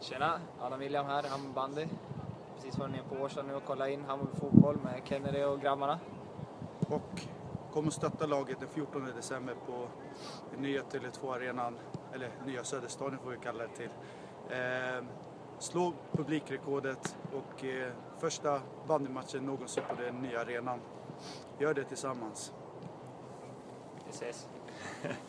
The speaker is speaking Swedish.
Tjena, Adam William här, Hammarby bandy. Precis var ner på Årsta nu och kolla in Hammarby fotboll med Kennedy och grabbarna. Och kommer stötta laget den 14 december på nya Tele2-arenan, eller nya Söderstadion får vi kalla det till. Slå publikrekordet och första bandymatchen någonsin på den nya arenan. Gör det tillsammans. Vi ses.